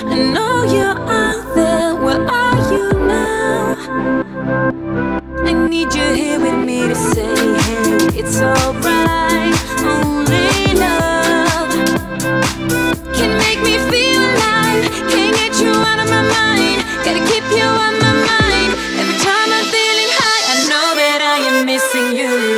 I know you're out there, where are you now? I need you here with me to say, hey, it's alright. Only love can make me feel alive. Can't get you out of my mind, gotta keep you on my mind. Every time I'm feeling high, I know that I am missing you.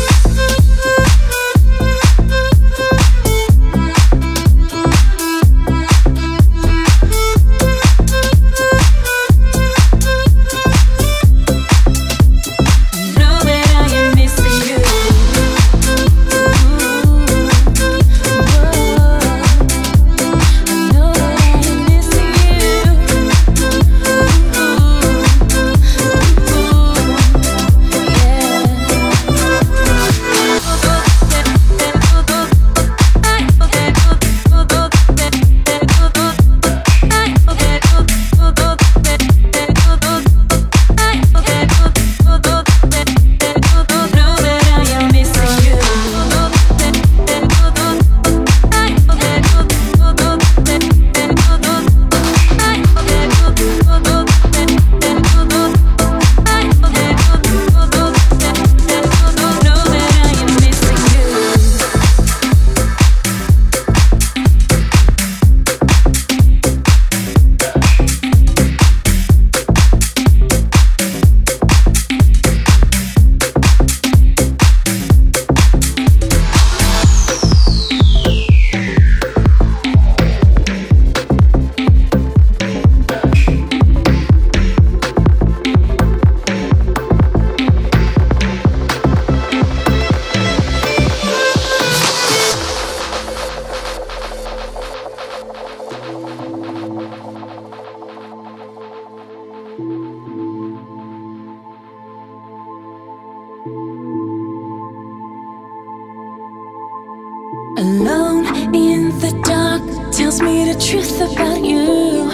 Alone in the dark tells me the truth about you.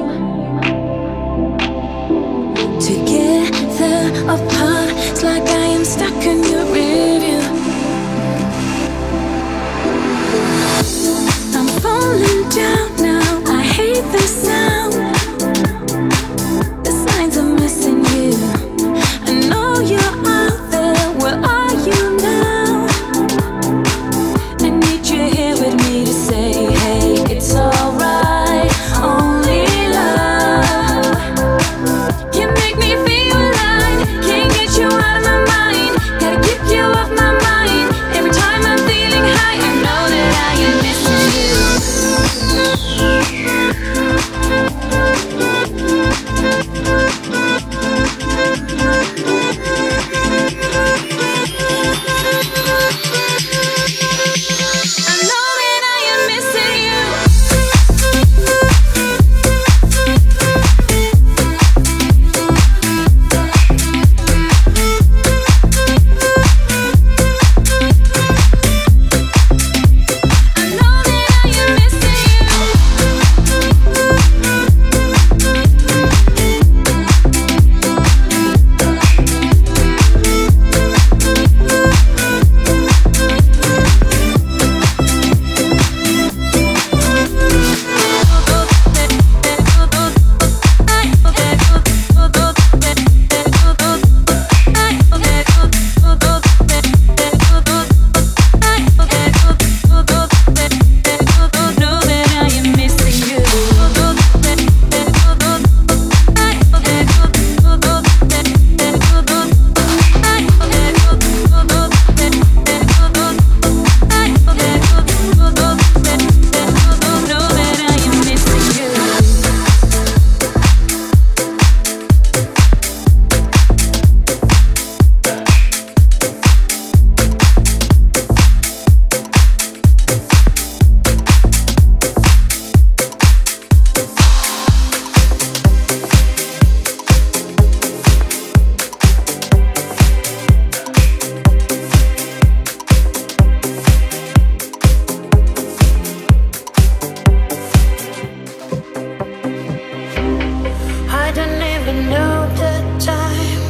Together apart, it's like I am stuck in your review. I'm falling down now, I hate the sound. The signs are missing you. I know you're out there, where are you now? I need you here with me to say, hey, it's alright. Only love can make me feel alive. Can't get you out of my mind, gotta keep you off my mind. Every time I'm feeling high, I know that I am missing you. I know that I am missing you. I know that I am missing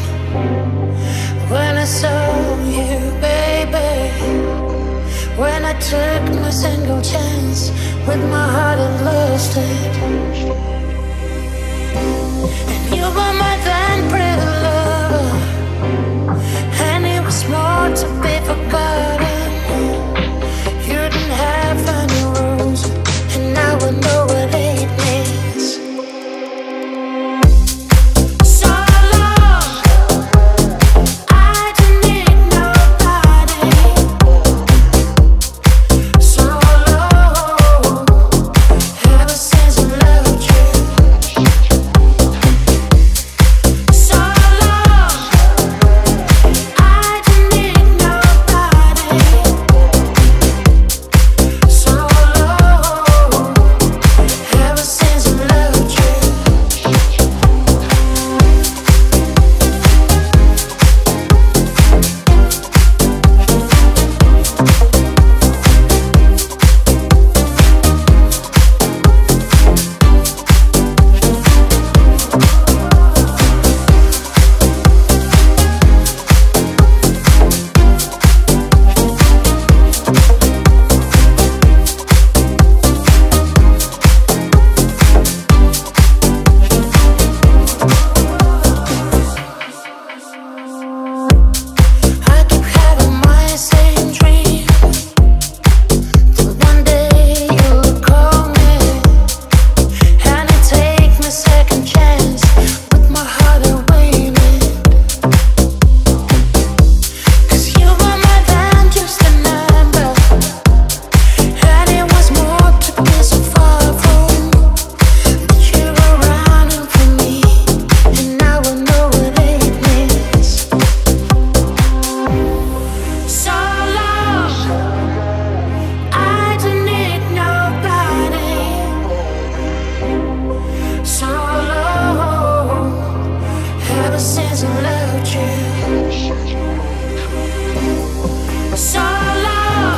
When I took my single chance with my heart and lost it. And you were my then pretty lover, and it was more to be forgotten. You didn't have any rules, and now I know what it means. So long, I didn't need nobody. So long, ever since I loved you. So long, I didn't need nobody. So long, ever since I loved you. I keep having my same dream, that one day you'll call me, and I take my second chance with my heart awaiting. 'Cause you were more than just a number, and it was more to be so far from. That you were running from me, and now I know what it means. So long, I don't need nobody. So long, ever since I loved you. So long,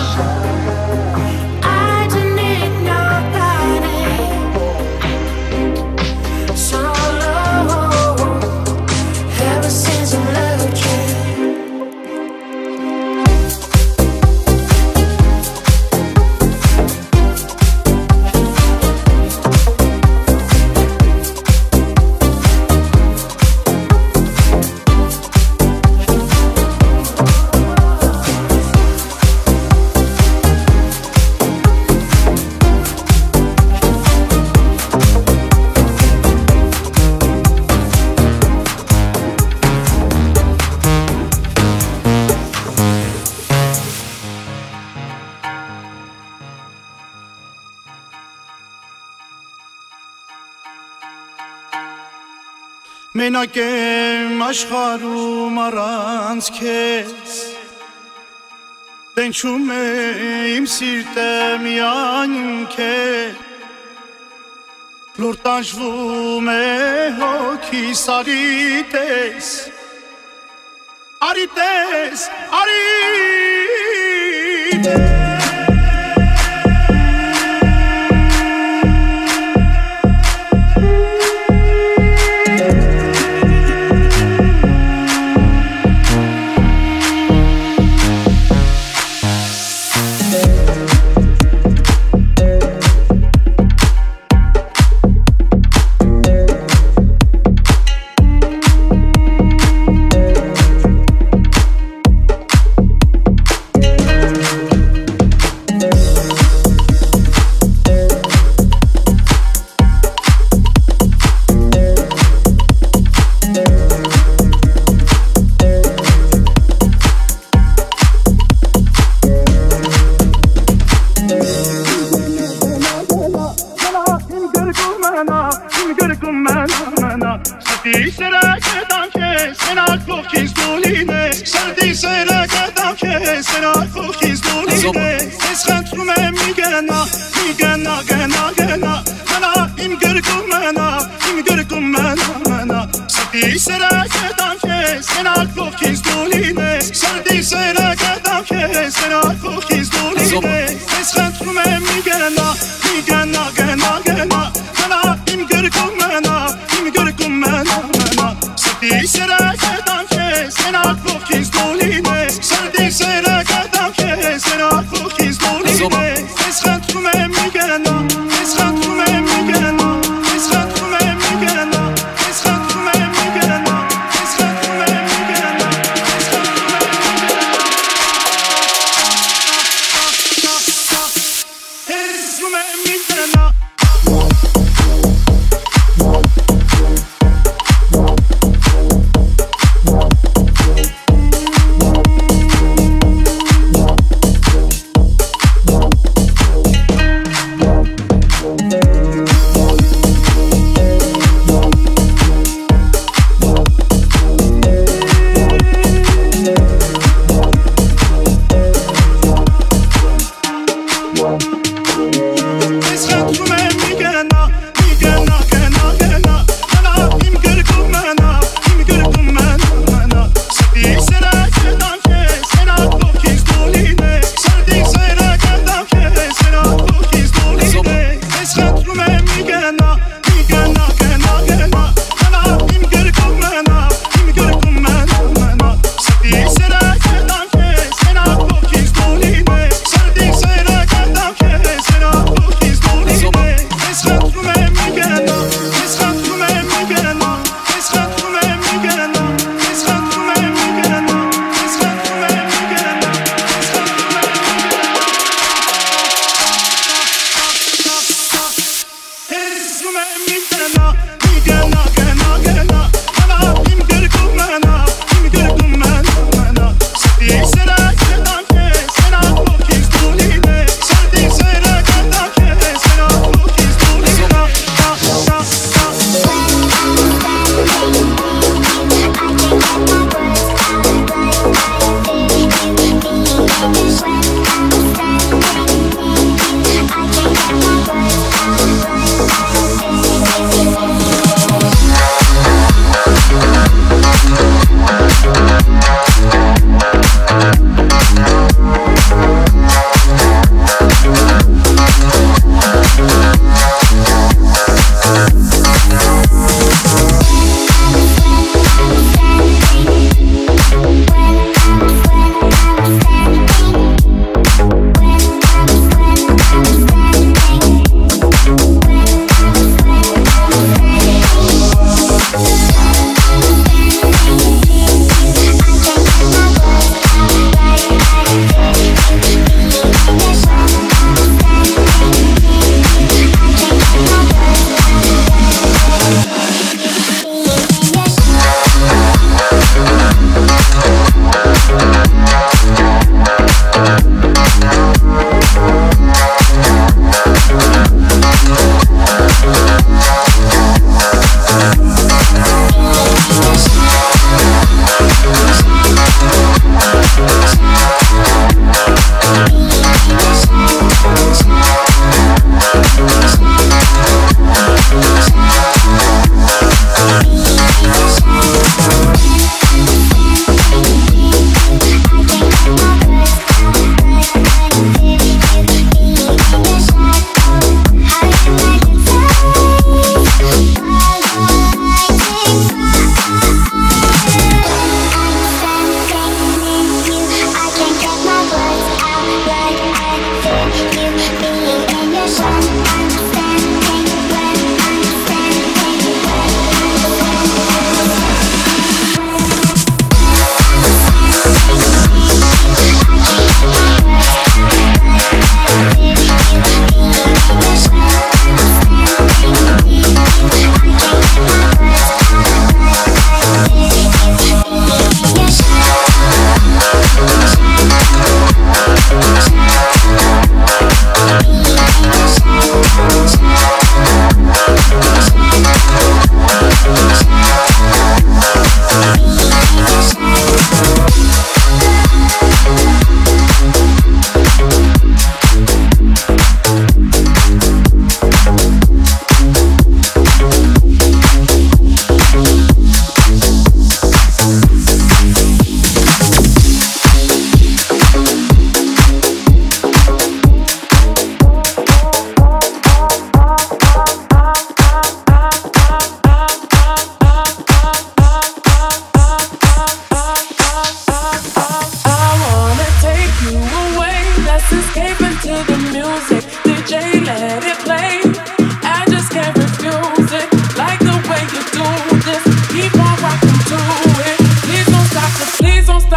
I don't need nobody. So long, ever since I loved you. Մենակ եմ աշխարհում առանց քեզ, տենչում է իմ սիրտը միայն քեզ, լոր տանջվում է հոգիս, արի տես, արի տես, արի տես. Sera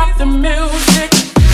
stop the music.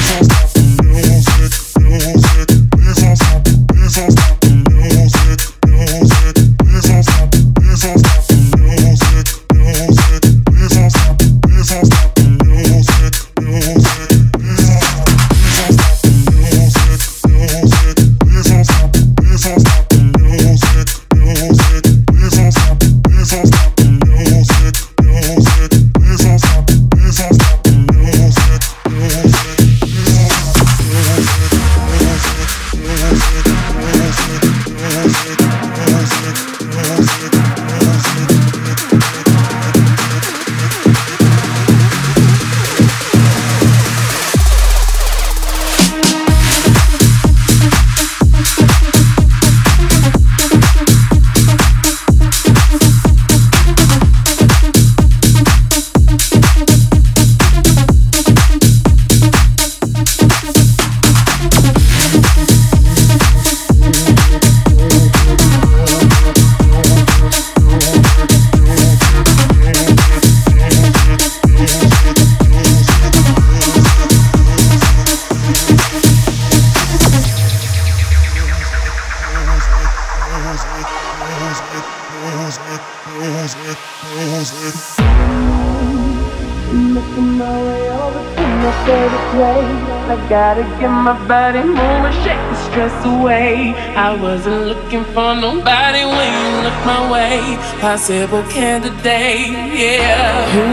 Making my way over to my favorite place. I gotta get my body moving, shake the stress away. I wasn't looking for nobody when you looked my way. Possible candidate, yeah. Who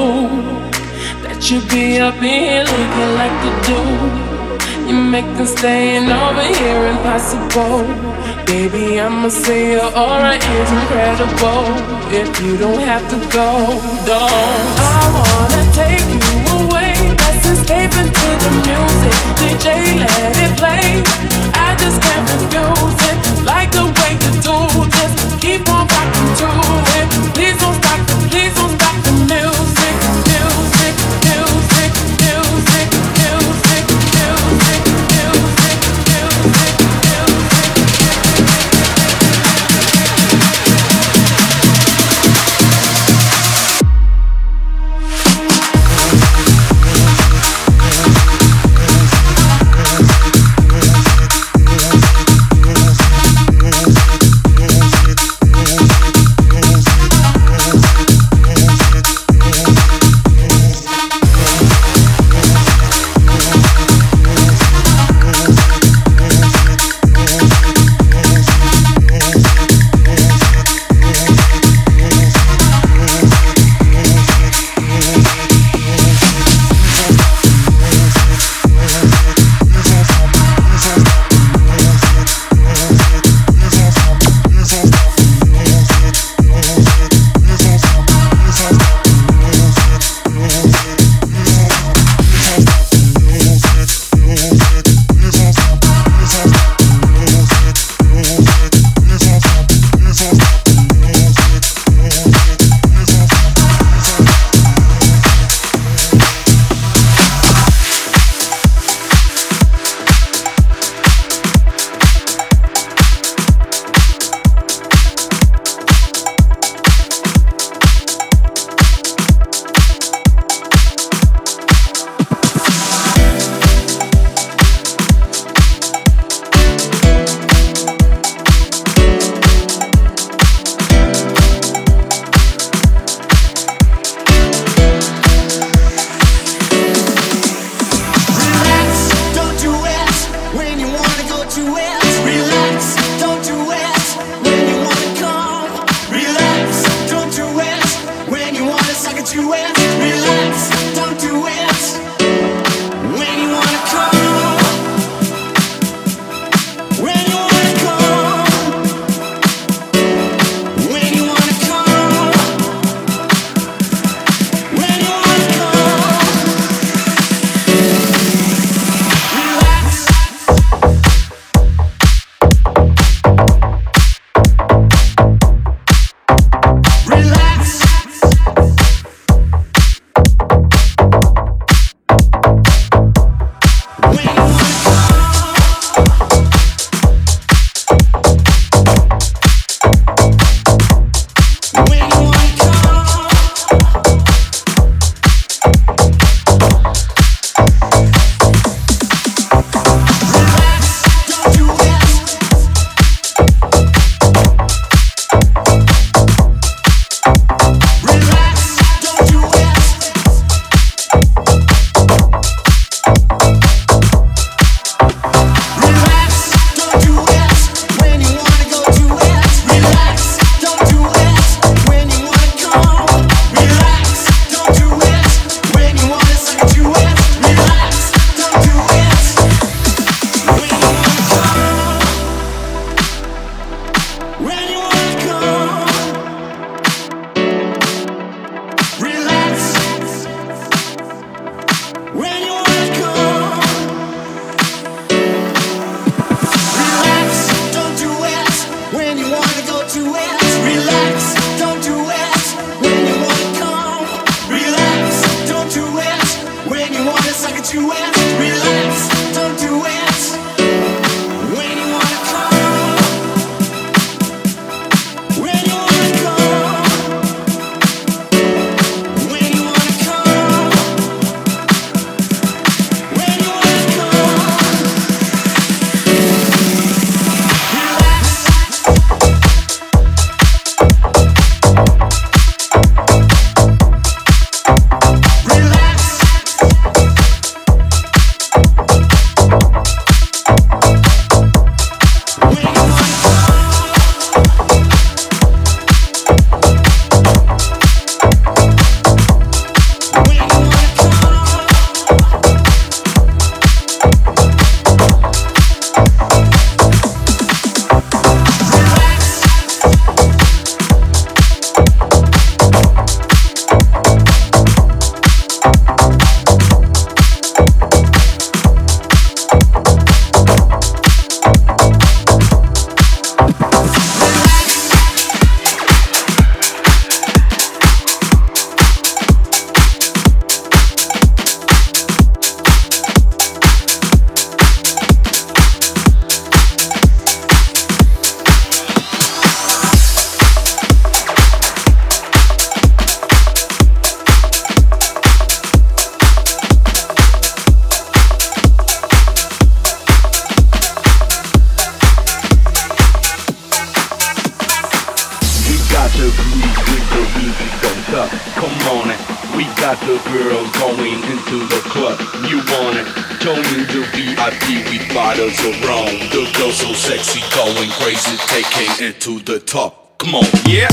knew that you'd be up in here looking like the dude? You make them staying over here impossible. Baby, I'ma say your aura is incredible. If you don't have to go, don't. I wanna take you away. Let's escape into the music. DJ, let it play. I just can't refuse it. Like the way you do this. Keep on rocking to it. Please don't stop the music. Music, music, music, music, music, music, music, music. when you wanna come. Relax, don't do it when you wanna go to it. Relax, don't do it when you wanna come. Relax, don't do it when you wanna suck it to it. Relax, don't do it when you wanna come. When you wanna come. When you wanna come. When you wanna come. Relax. Relax. When you wanna when you wanna the groove with the music goes up. Come on it, we got the girls going into the club. You want it? Join the VIP with bottles of rum. The girls so sexy, going crazy, taking it to the top. Come on, yeah.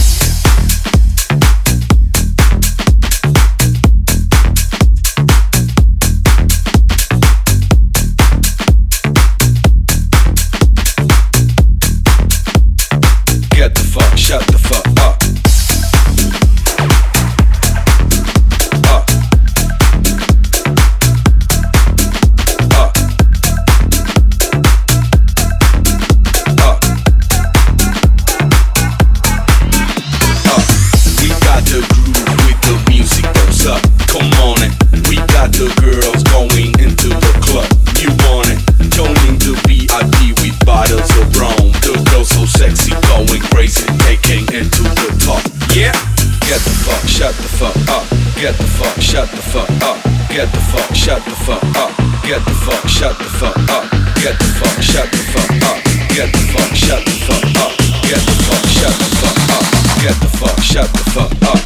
Get the fuck, shut the fuck up. We got the groove with the music goes up. Come on it, we got the girls going into the club. You want it? Joining the VIP with bottles of rum. The girls so sexy, going crazy, taking it to the top. Yeah. Get the fuck, shut the fuck up. Get the fuck, shut the fuck up. Get the fuck, shut the fuck up. Get the fuck, shut the fuck up. Get the fuck, shut the fuck up. Get the fuck, shut the fuck up. Get the fuck, shut the fuck up. Get the fuck, shut the fuck up.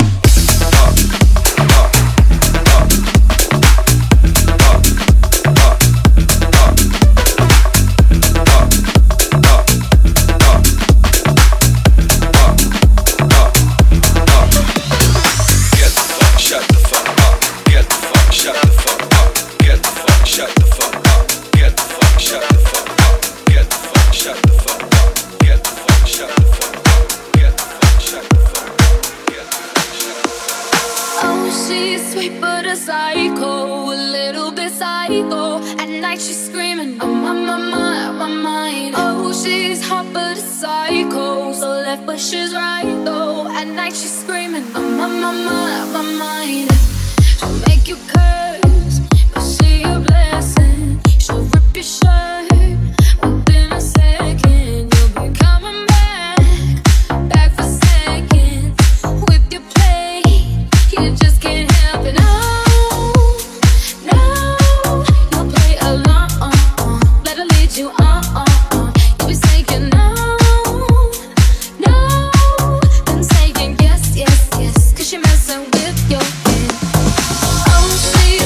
She's sweet but a psycho, a little bit psycho. At night she's screaming, I'm on my mind. Oh, she's hot but a psycho, so left but she's right though. At night she's screaming, I'm on my mind. She'll make you curse, but see a blessing. She'll rip your shirt within a second. You'll be coming back for seconds with your play. You just can't help it. No, you'll play along. Let her lead you on. You'll be saying no, then saying yes, 'cause you're messing with your head. Oh, she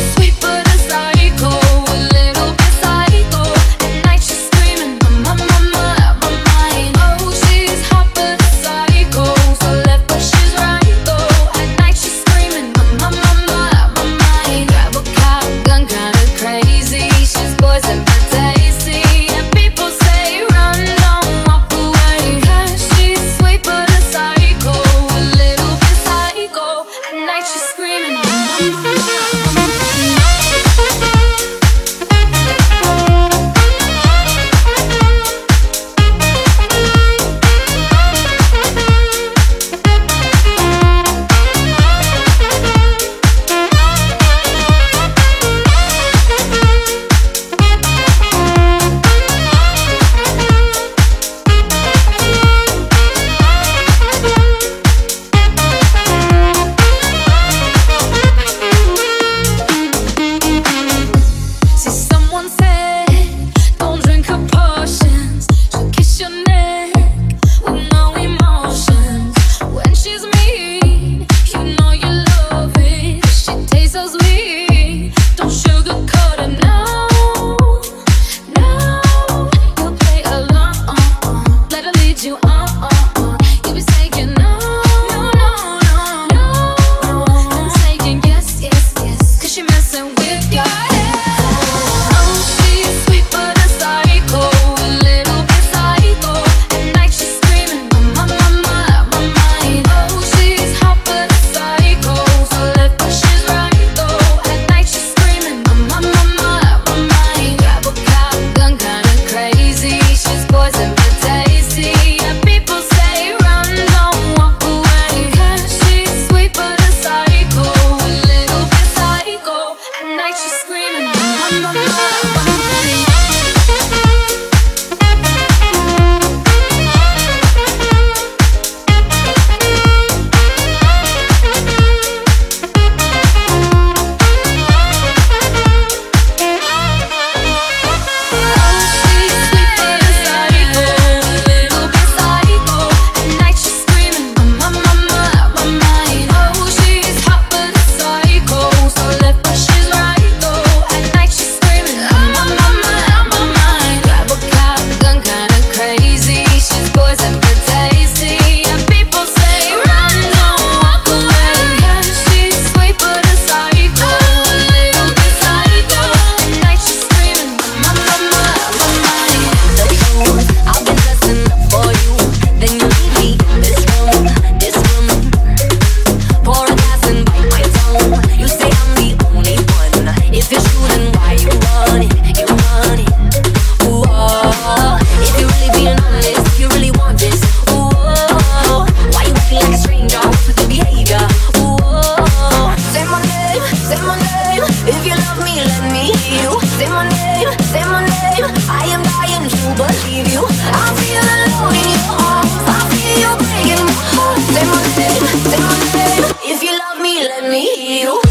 let me hear you. Say my name, say my name. I am dying to believe you. I feel alone in your arms. I feel you breaking my heart. Say my name, say my name. If you love me, let me hear you.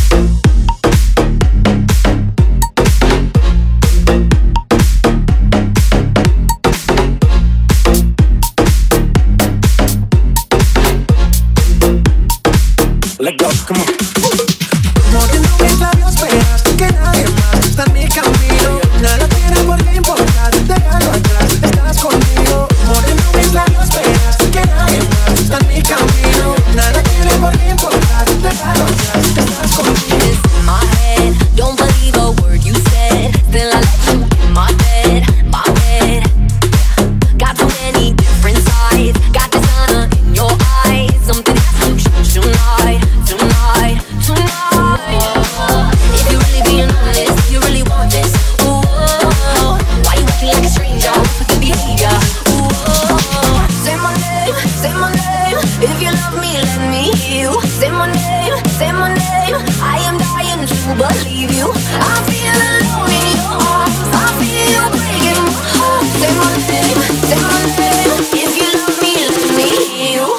Let go, come on. Mordiendo mis labios, verás que nadie más está en mi camino. Nada tiene por qué importar, déjalo atrás, estás conmigo. Mordiendo mis labios, verás que nadie más está en mi camino. Nada tiene por qué importar, déjalo atrás, estás conmigo. It's in my head, don't believe a word you said. Still I let you in my bed, my bed. Got so many different sides, got the sun in your eyes. Something has to change tonight. Tonight, tonight. If you're really being honest, if you really want this, ooh, why you acting like a stranger with the behavior? Ooh, say my name. If you love me, let me hear you. Say my name, say my name. I am dying to believe you. I feel alone in your arms. I feel you breaking my heart. Say my name, say my name. If you love me, let me hear you.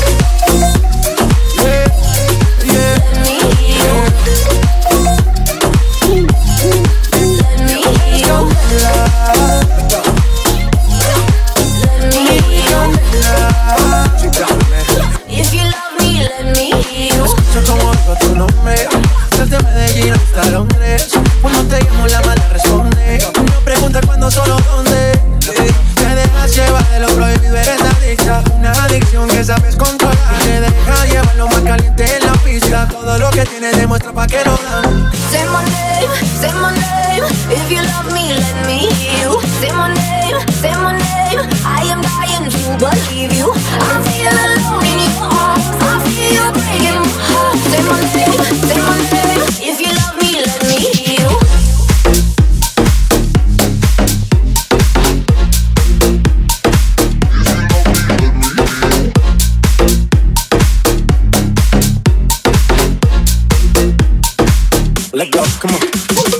Hasta Londres, cuando te llamo la mala responde. No pregunta cuándo, solo dónde. Te dejas llevar de lo prohibido, eres adicta. Una adicción que sabes controlar. Y te deja llevar lo más caliente en la pista. Todo lo que tienes demuestra pa' que lo dan. Say my name. If you love me, let me hear you. Say my name, say my name. I am dying to believe you. I feel alone in your arms. I feel you breaking my heart. Say my name. If you love me, let me hear you. Let go, come on.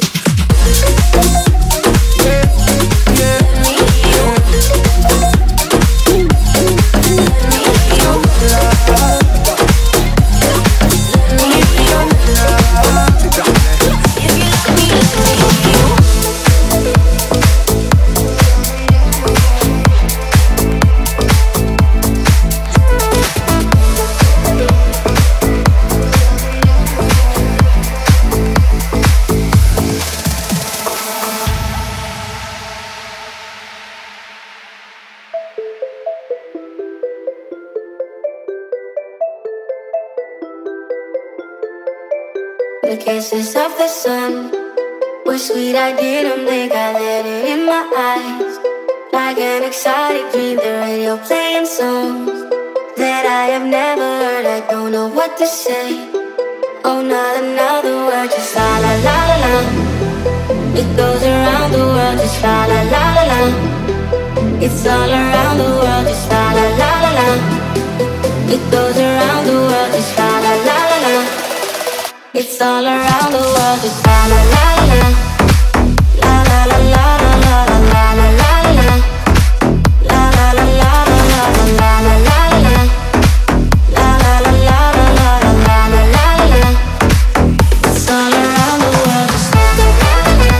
The kisses of the sun were sweet, I didn't think I let it in my eyes. Like an exotic dream, the radio playing songs that I have never heard. I don't know what to say. Oh, not another word, just la la la la la. It goes around the world, just la la la la la. It's all around the world, just la la la la la. It goes around the world, just la la la la la. It's all around the world, just la la la la la. La la la la la la la la la la. La la la la la la la la la la. La la la la la la la la la la. It's all around the world, just la la la la.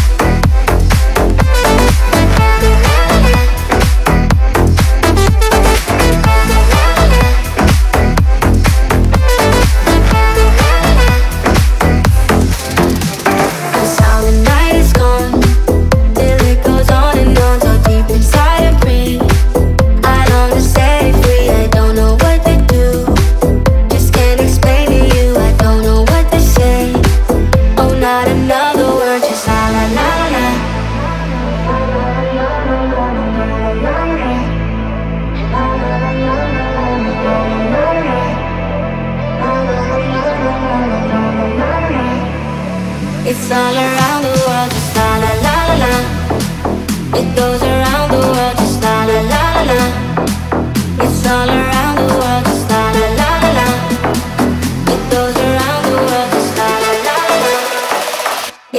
It's all around the world, just la la la la la. It goes around the world, just la la la la la. It's all around the world, just la la la la la. It goes around the world, just la la la la la.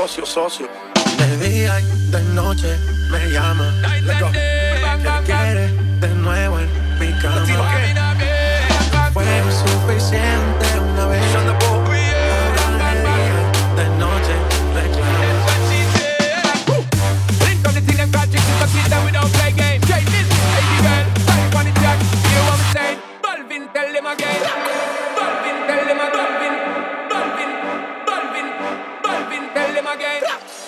negocio, socio. De día y de noche me llama. Que quiere de nuevo en mi cama. Fue suficiente una vez. Ahora de día y de noche me clama. Link on the thing and catch it, so sit down, we don't play game. Take this, baby girl, type on the track. You know what I'm saying? Balvin, tell them again. Balvin, tell them again. Balvin, Balvin, Balvin, tell them again.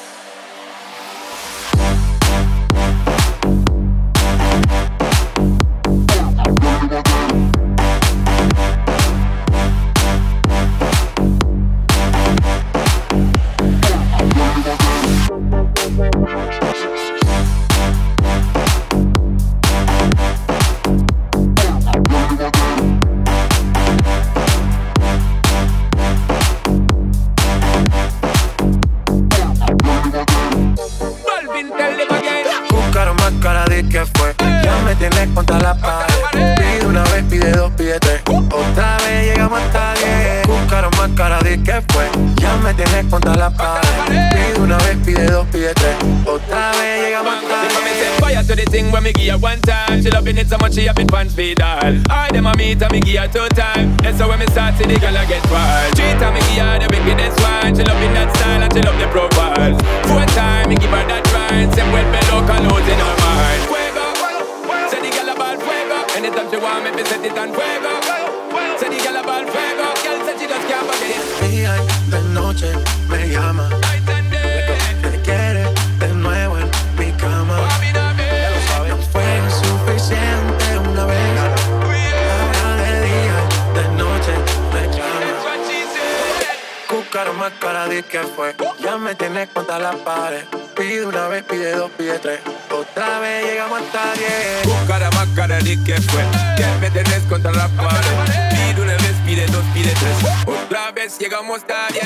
¿Qué fue? Ya me tienes contra la pared. Pide una vez, pide dos, pide tres. Otra vez llegamos hasta 10. Buscaron más cara, di que fue. Ya me tienes contra la pared. Pide una vez, pide dos, pide tres. Otra vez llegamos hasta 10. Fire to the thing when me give her one time. She loving it so much she up in pants feed all. I dem a meet and me give her 2 times. And so when me start see the girl I get wild. 3 times me give her the wickedest one. She loving that style and she love the profile. 4 times me give her that grind. Same well below colors in her mind. Say the girl about fuego. Anytime she want me, me set it on fuego. Say the girl about fuego. Girl said she just can't forget it. Día y de noche me llama. Night and day. Que quiere de nuevo en mi cama. No fue suficiente una vez. Ahora de día y de noche me llama. Buscaron más cara, di que fue. Ya me tienes contra la pared. Pide una vez, pide dos, pide tres. Otra vez llegamos hasta 10. Buscar a más cara de que fue. Que me tenés contra la pared. Pide una vez, pide dos, pide tres. Otra vez llegamos hasta 10.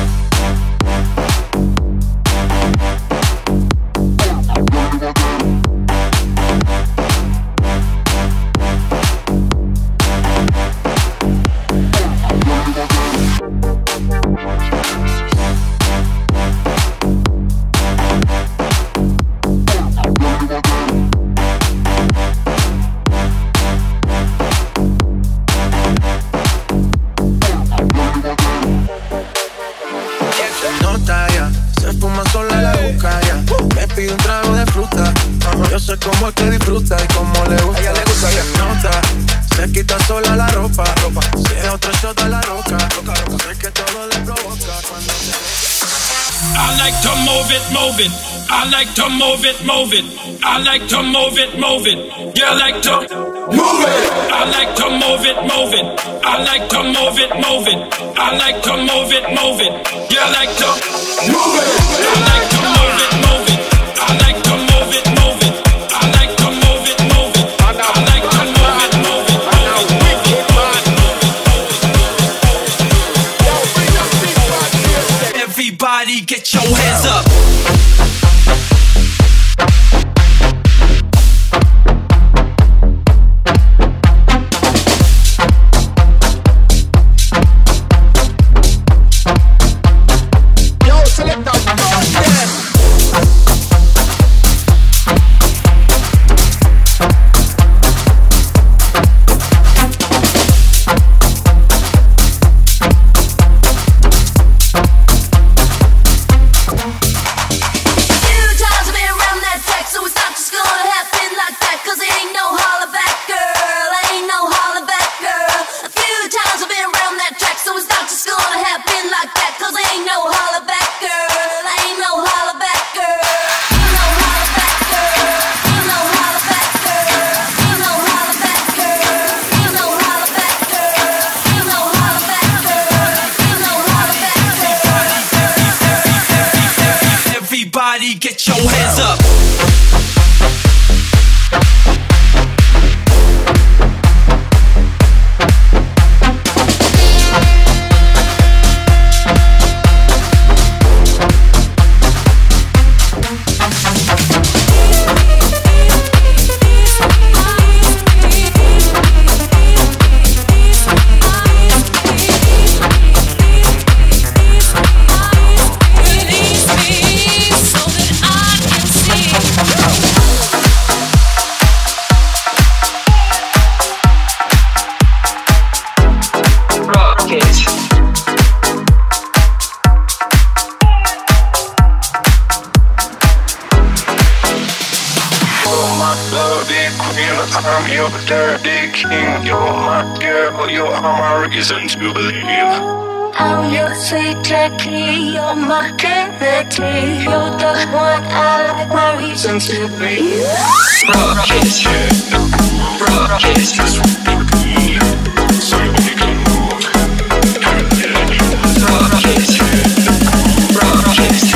Yo sé cómo es que disfruta y cómo le gusta. A ella le gusta, se nota. Se quita sola la ropa. Se da otro shot a la roca. Sé que todo le provoca cuando I like to move it, move it. I like to move it, move it. I like to move it, move it. You like to move it. I like to move it, move it. I like to move it, move it. I like to move it, move it. You like to move it. I like to move it, move it. I like to move it, move it. I like to move it, move it. I like to move it, move it. Everybody get your hands up. Everybody get your hands up. I'm your dirty king. You're my girl, you're my reason to believe. I'm your sweet Jackie, you're my dignity. You're the one I like, my reason to breathe. Rock it, rock it, so we can move. Rock it, rock it.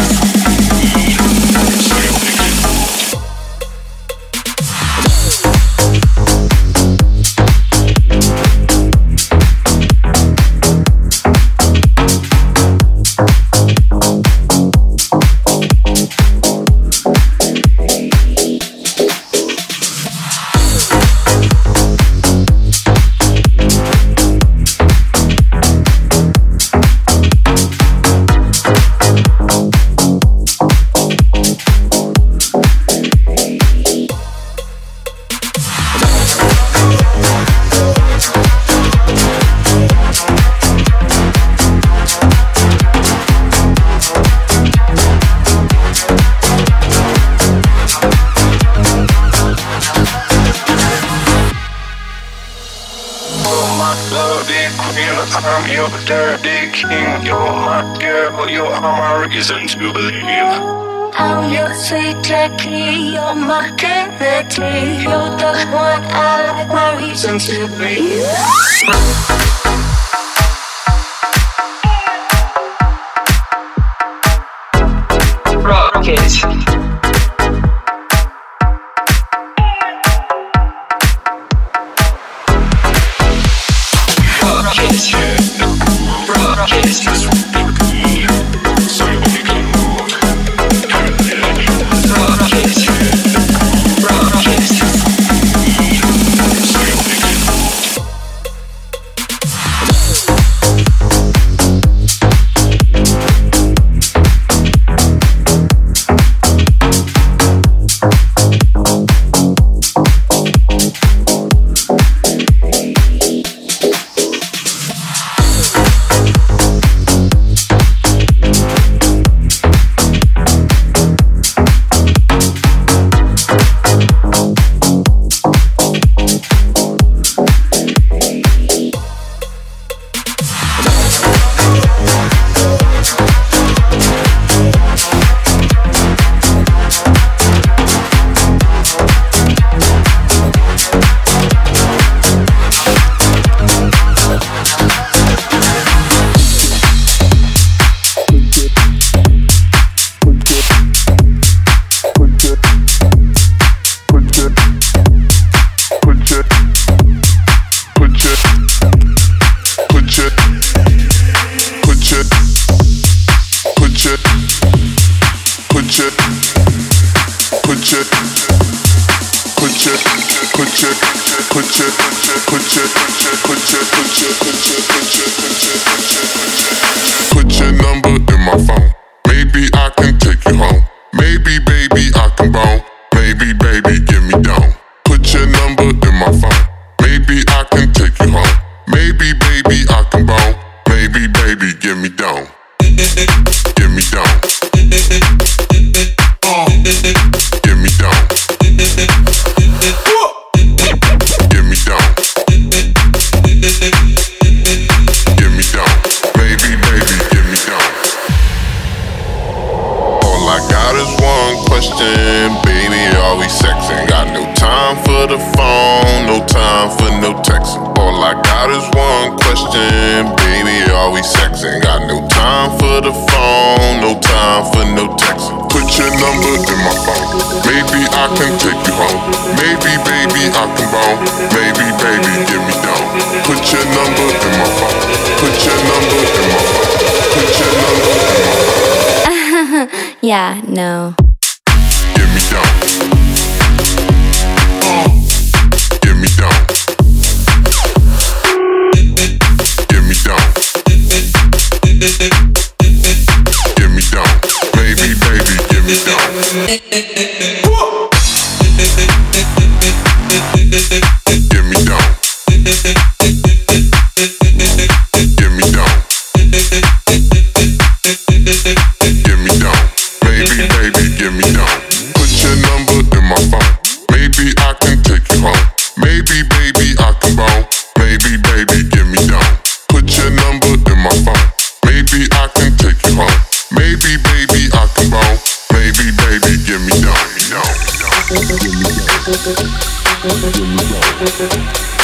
I'm your dirty king. You're my girl, you're my reason to believe. I'm your sweet Jackie, you're my dignity. You're the one I like, my reason to breathe. Rock it. Put your number in my phone. Maybe I can take you home. Maybe, baby, I can bone. Maybe, baby, get me down. Put your number in my phone. Maybe I can take you home. Maybe, baby, I can bone. Maybe, baby, get me down. Get me down. Get me down. Get me down. Get me down. Baby, baby, get me down. All I got is one question, baby, are we sexing? Got no time for the phone, no time for no texting. All I got is one question, baby, are we sexing? Got no time for the phone, no time for no texting. Put your number in my phone. Maybe I can take you home. Maybe, baby, I can bone. Maybe, baby, get me down. Put your number in my phone. Put your number in my phone. Put your number in my phone. Yeah, no. Get me down. Get me down. Get me down. Get me down. Baby, baby, get me down. Get me down. Get me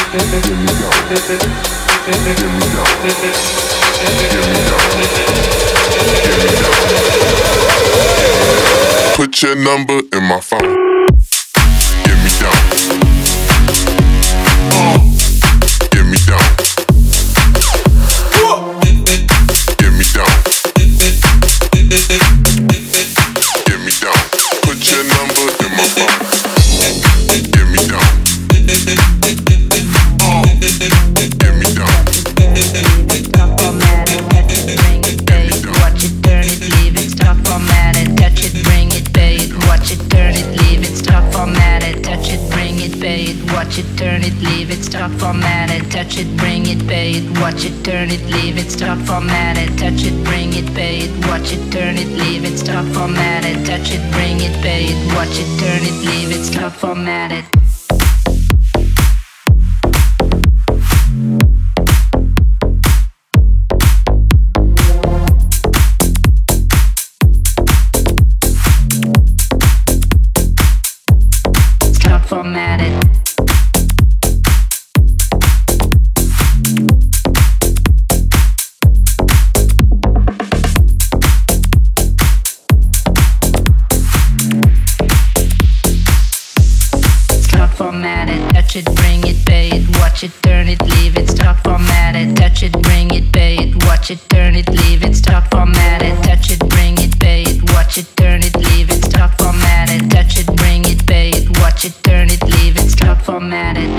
Put your number in my phone. Get me down. Get me down. Get me down. Get me down. Put your number in my phone. Get me down. Get me down. Stop formatting, touch it, bring it, pay it, watch it, turn it, leave it. Stop formatting, touch it, bring it, pay it, watch it, turn it, leave it. Stop formatting, touch it, bring it, pay it, watch it, turn it, leave it. Stop formatting, touch it, bring it, pay it, watch it, turn it, leave it. Stop formatting, touch it, bring it, pay it, watch it, turn it, leave it. Stop formatting, touch it, bring it, pay it, watch it, turn it, leave it. Stop formatting. Formatted. Stop formatted. Touch it, bring it, pay it, watch it, turn it, leave it. Stop formatted. Touch it, bring it, pay it, watch it, turn it, leave it. Stop formatted. Touch it, bring it, pay it, watch it, turn it, leave it. Stop formatted. Touch it, bring it, pay it, watch it, turn it, leave it. Stop formatted.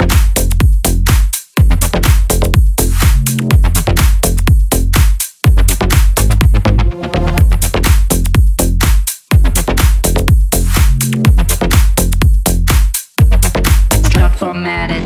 Stop formatted.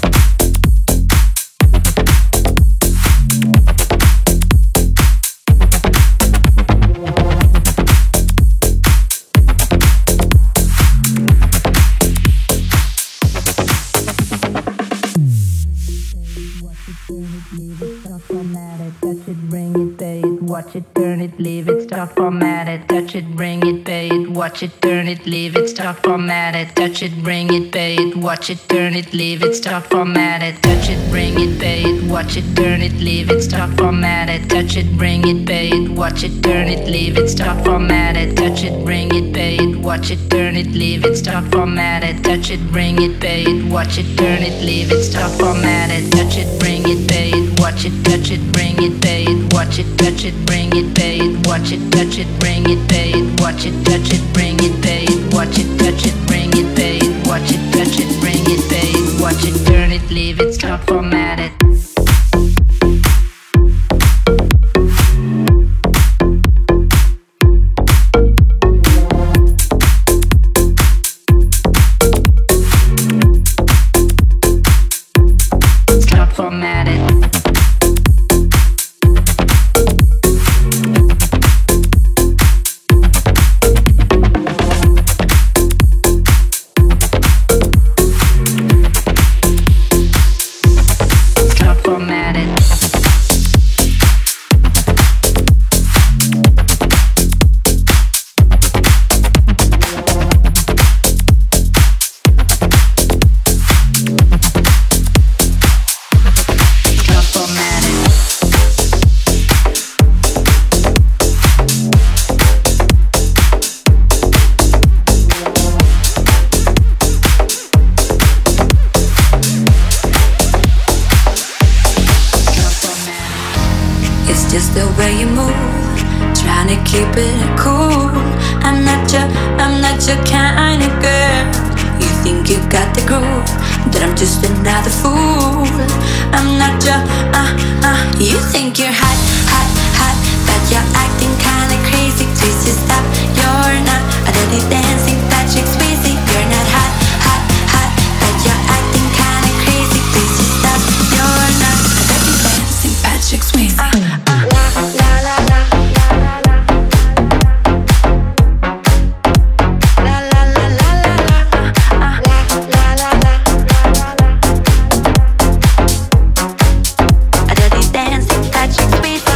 Watch it, turn it, leave it, stop formatted. Touch it, bring it, pay it, watch it, turn it, leave it, stop formatted. Touch it, bring it, pay it, watch it, turn it, leave it, stop formatted. Touch it, bring it, pay it, watch it, turn it, leave it, stop formatted. Touch it, bring it, pay it, watch it, turn it, leave it, stop formatted. Touch it, bring it, pay it, watch it, turn it, leave it, stop formatted. Touch it, bring it, pay it, watch it, turn it, leave it, stop formatted. Touch it, bring it, pay it, watch it, touch it, bring it, pay it, watch it, touch it, bring it, pay it, watch it, touch it, bring it, pay it, watch it, touch it, bring it, pay it, watch it, touch it, bring it, pay it, watch it, touch it, bring it, pay it, watch it, turn it, leave it, stop formatted. Stop formatted. Just the way you move, trying to keep it cool. I'm not your kind of girl. You think you got the groove, but I'm just another fool. I'm not your, you think you're hot, hot, hot, but you're acting kinda crazy. Please just stop, you're not a dirty dancing Patrick Swayze. You're not hot, hot, hot, but you're acting kinda crazy. Please just stop, you're not a dirty dancing Patrick Swayze. A dirty dancing Patrick Swayze.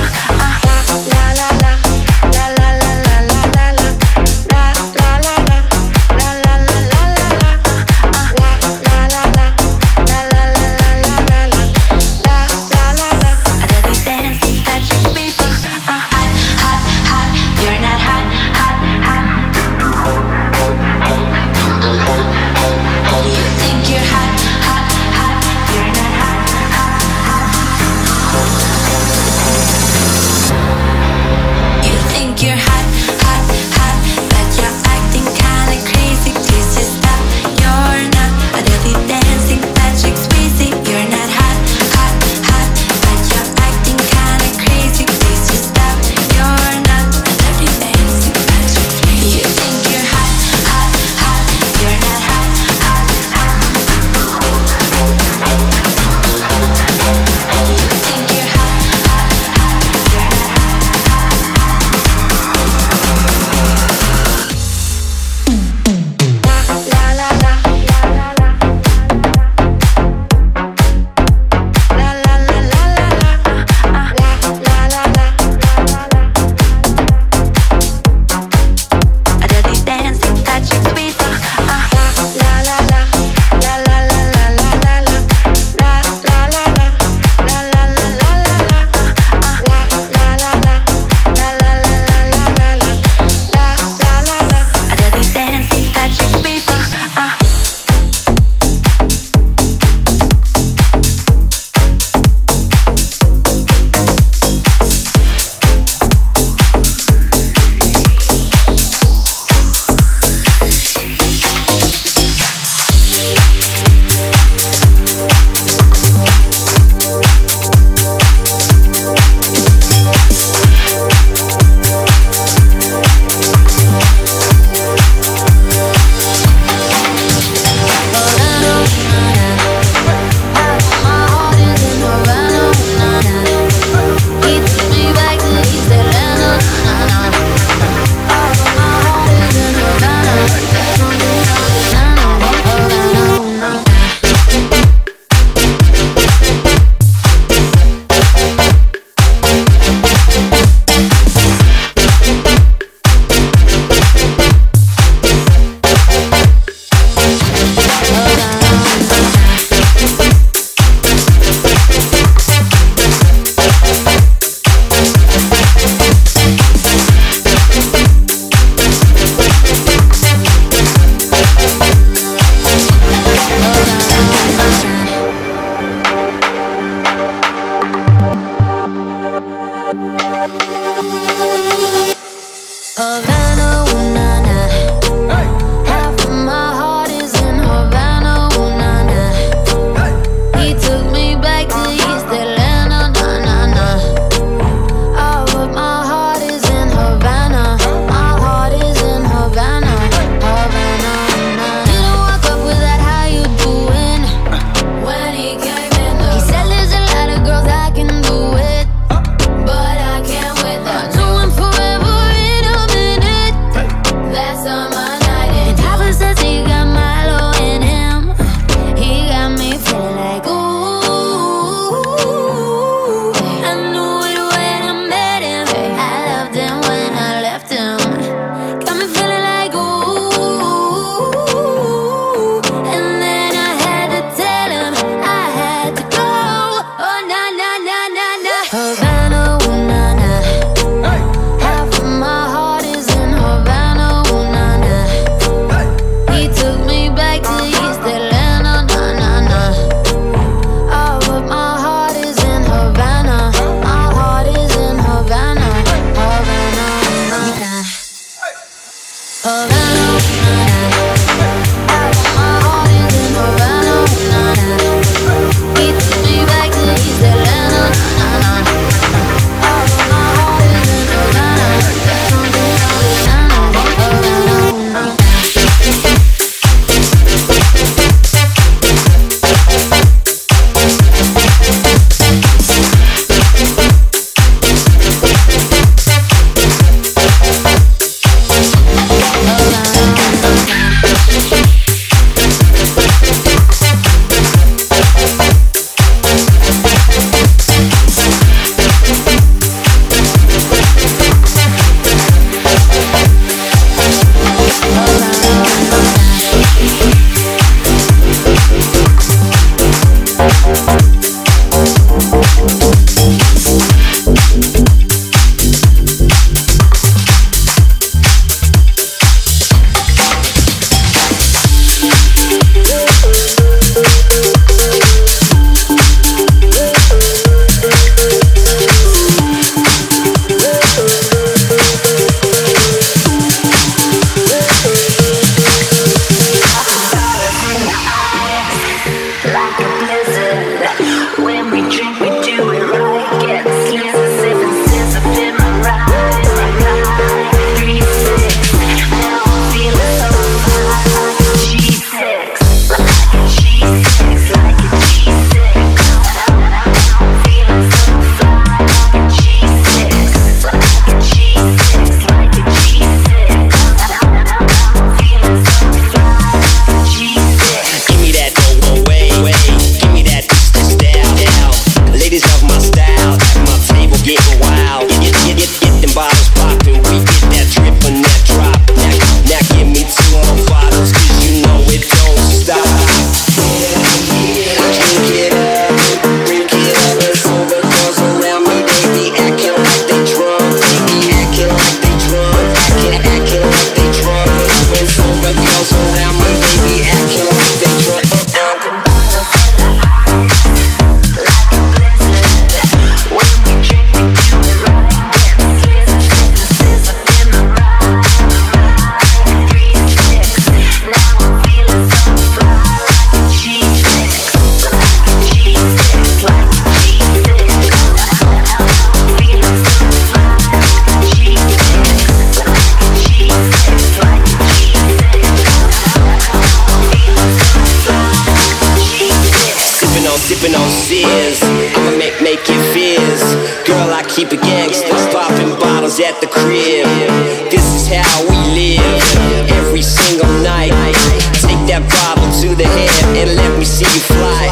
love my style. At my table getting wild. Get them bottles poppin'. We get that drip and that drop. Now give me 2 more bottles, 'cause you know it don't stop. Drink it up, and sober girls around me, they be acting like they drunk. They be acting like they drunk, acting like they drunk. When sober girls around me, they be acting like they drunk. Sippin' on Sears, I'ma make it fizz. Girl, I keep it gangsta, poppin' bottles at the crib. This is how we live, every single night. Take that bottle to the head and let me see you fly.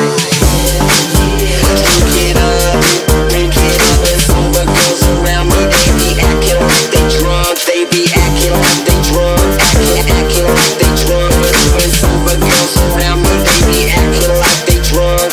Drink it up, and sober girls around me, they be acting like they drunk. They be acting like they drunk, acting like they drunk. When sober girls around me, they be acting like they drunk.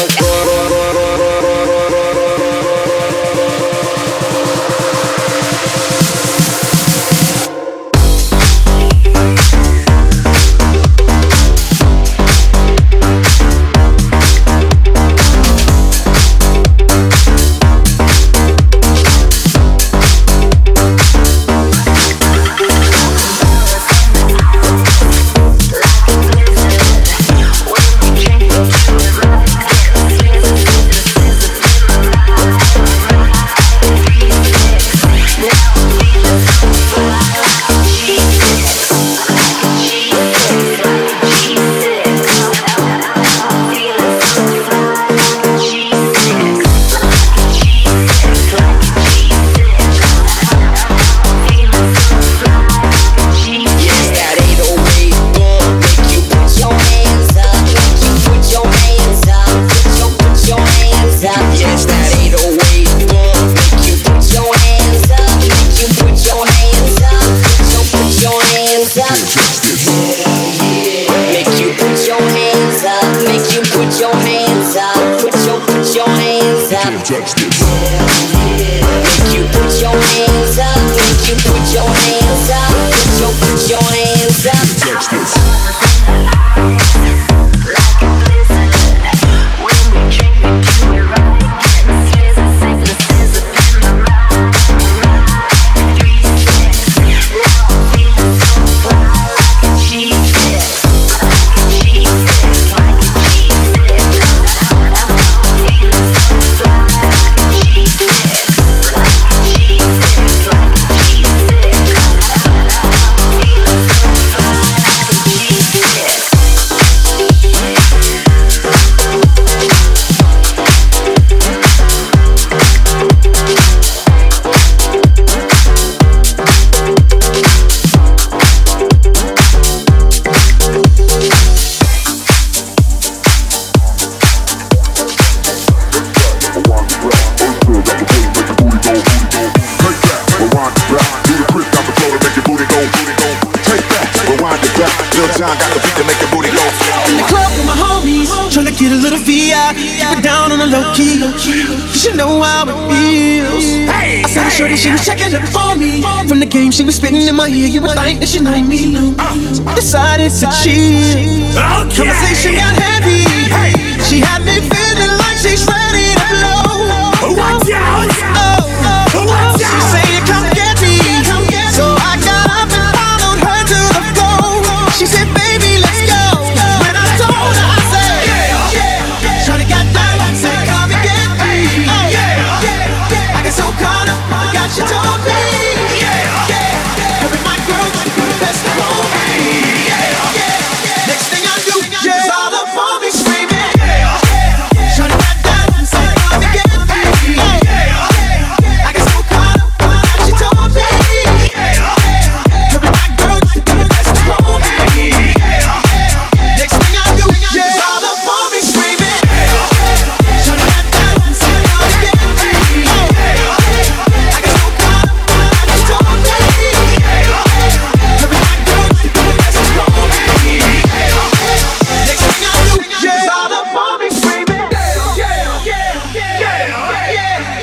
Touch this. Make you put your hands up. Make you put your hands up. Put your hands up. Touch this. John got the beat to make your booty go. In the club with my homies, tryna get a little VI. Keep it down on the low key, cause you know how it feels. Hey, I said shorty, she was checking up for me. From the game she was spitting in my ear, you would think that she know me. Decided to cheat. Conversation got heavy. She had me feeling like she's ready to blow. Watch out! She said, come get me. So I got up and followed her to the floor. She said, baby, let's go. When I told her, I said, shorty got down and said, come and get me. I got so caught up, I got you told me. Every my girl, she put the best on me. Next thing I knew, she was all up on me screaming.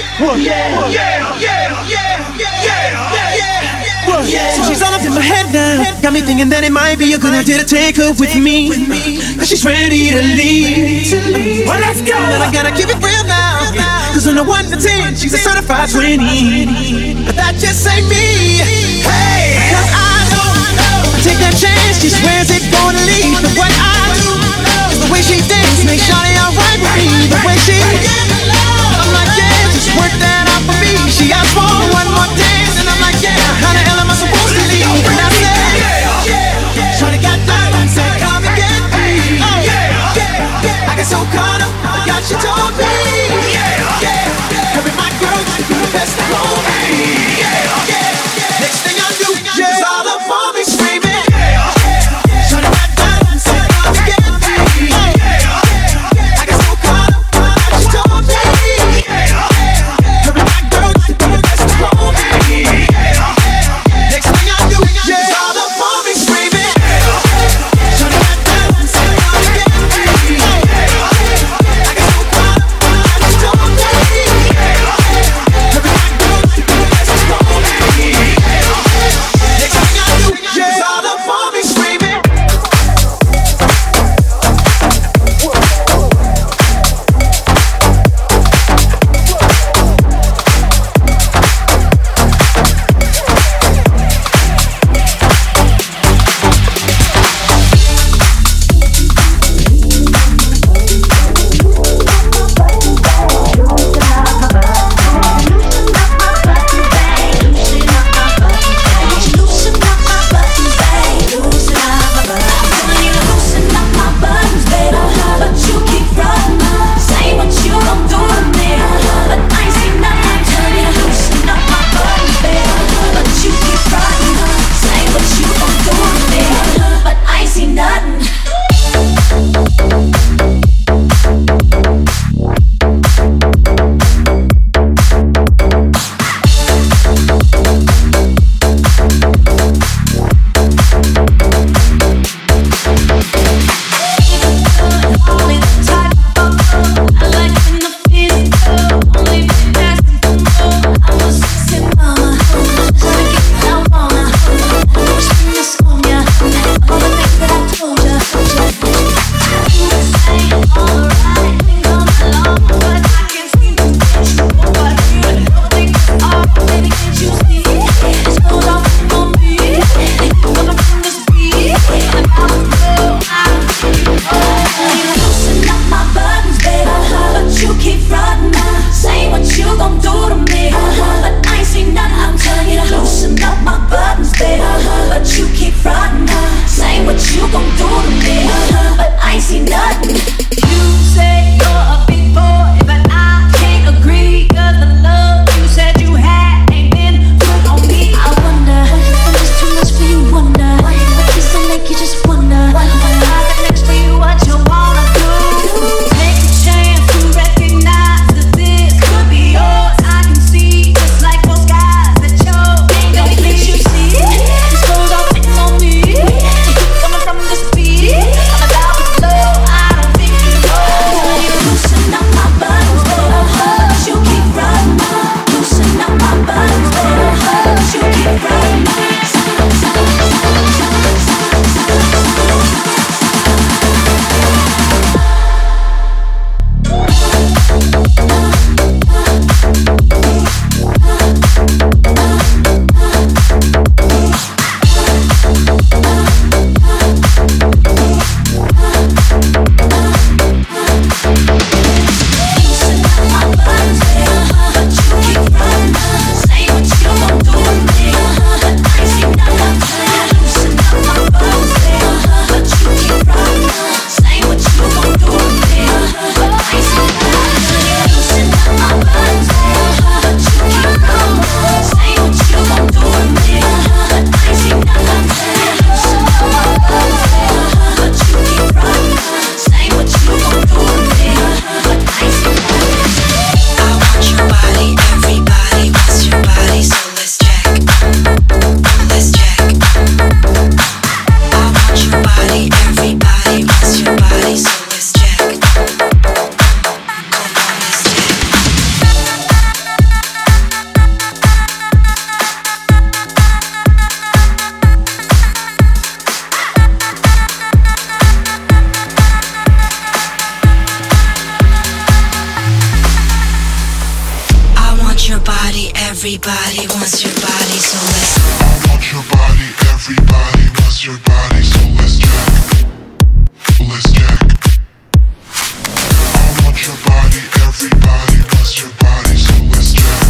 So she's all up in my head now. Got me thinking that it might be a good idea to take her with me. Cause she's ready to leave. Well, let's go. But I gotta keep it real now. Cause on a 1 to 10, she's a certified 20. But that just ain't me. Hey, cause I know. Take that chance, she swears it's gonna leave. But what I do is the way she thinks makes Shawty alright with me. The way she, I'm like, yeah, just work that out for me. She asked for one more dance, and I'm like, yeah, how the hell am I supposed to leave? And I said, Shawty got that, said come and get me. I get so caught up, I got you told me. Every my girl, you do the best of me. Next thing I do, she's all up on me screaming. Yeah. want your body, everybody wants your body, so let's. I want your body, everybody wants your body, so let's check. Let's check. I want your body, everybody wants your body, so let's check.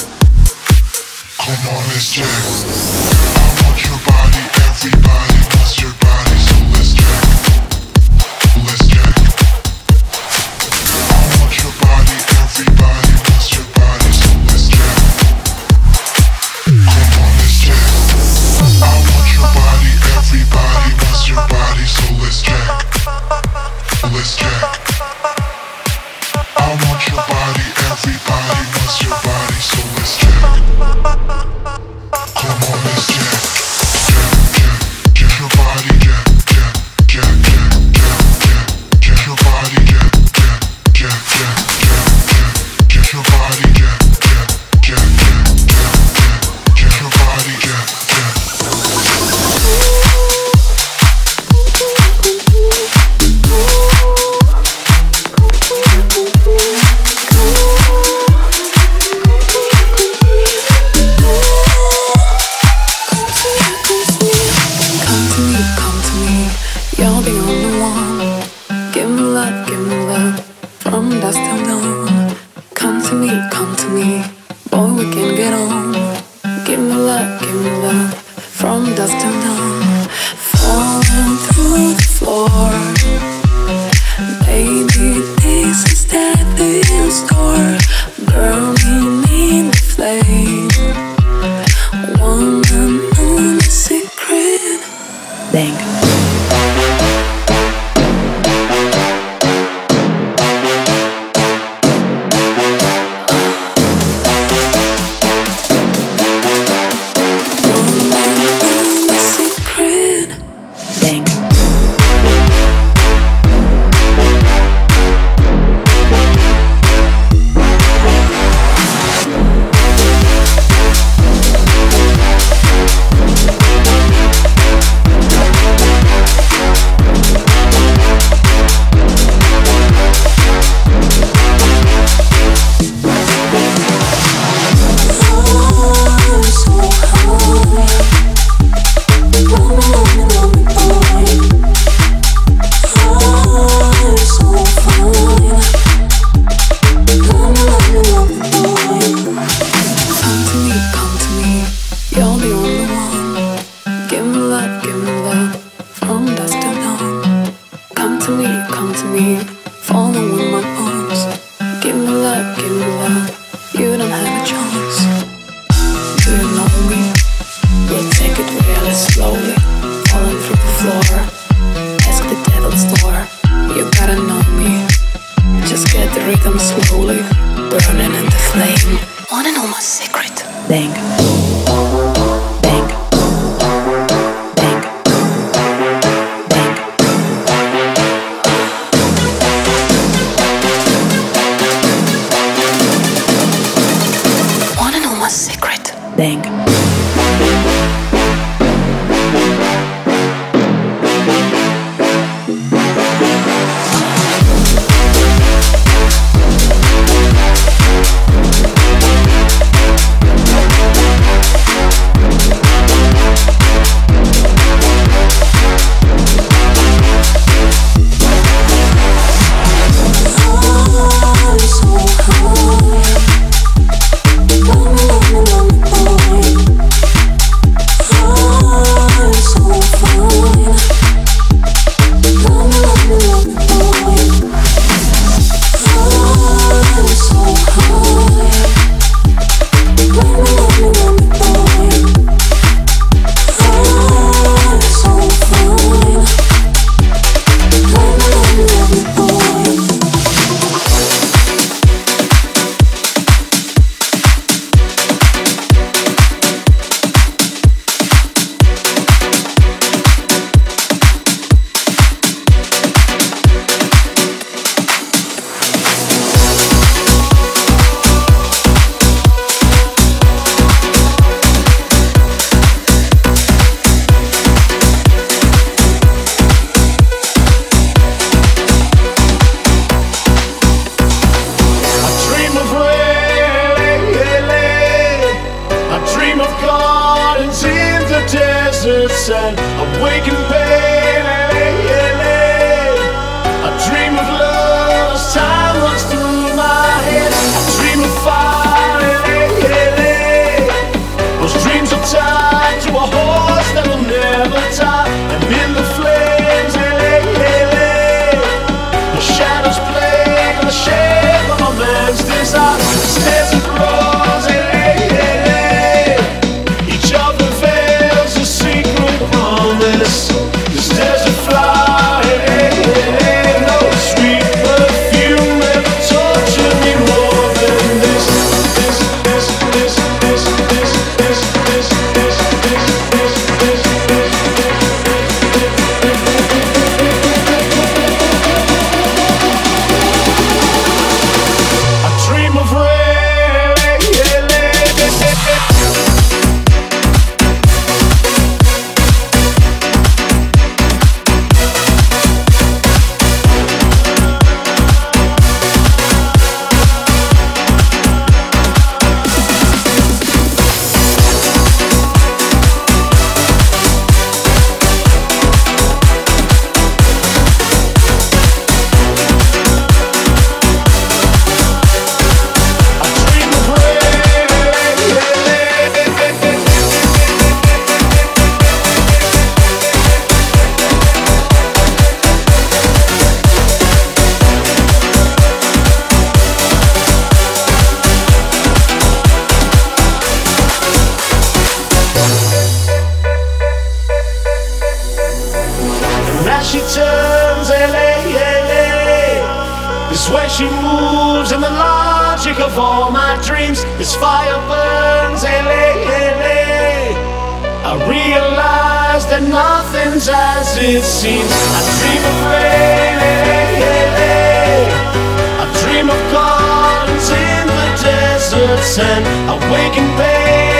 Come on, let's check. I want your body, everybody wants your body, so let's check. Let's check. I want your body, everybody wants your body, so let's check. Come on, let's check. I want your body, everybody wants your body, so let's check. Let's check. I want your body, everybody wants your body, so let's check. Come on, let's check. Check your body, check your body, check your body, your body, This fire burns, I realize that nothing's as it seems. I dream of rain, I dream of gardens in the deserts, and I wake in pain.